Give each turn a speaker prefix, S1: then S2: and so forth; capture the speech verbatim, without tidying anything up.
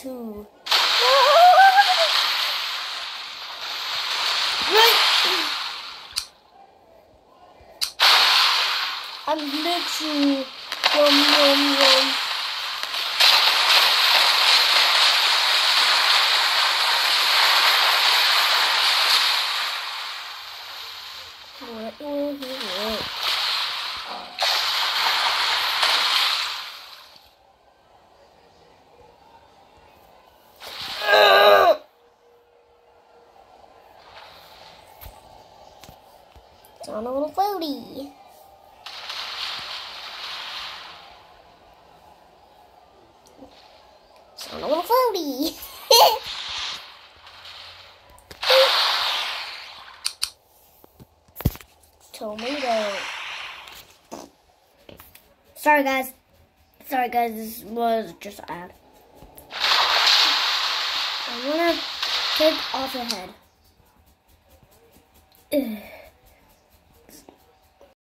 S1: too. I'm literally yum yum yum. What will he want? It's on a little floaty. It's on a little floaty. Tomato. Sorry guys. Sorry guys, this was just an ad. I'm gonna take off the head. Ugh.